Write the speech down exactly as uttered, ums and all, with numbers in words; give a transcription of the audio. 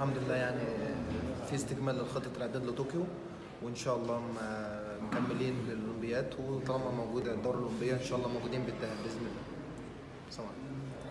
الحمد لله يعني في استكمال للخطة الاعداد لطوكيو، وان شاء الله م- مكملين للاولمبياد، وطالما موجوده الدوره الاولمبيه ان شاء الله موجودين بالذهب باذن الله. سلام عليكم.